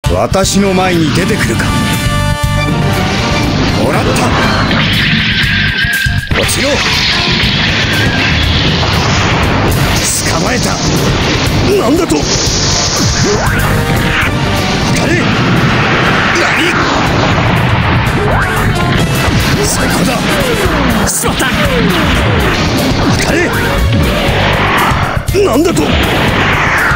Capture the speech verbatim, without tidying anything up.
私の前に出てくるか。もらった。落ちろ。捕まえた。なんだと。当たれ。何。最高だ。しまった。当たれ。なんだと。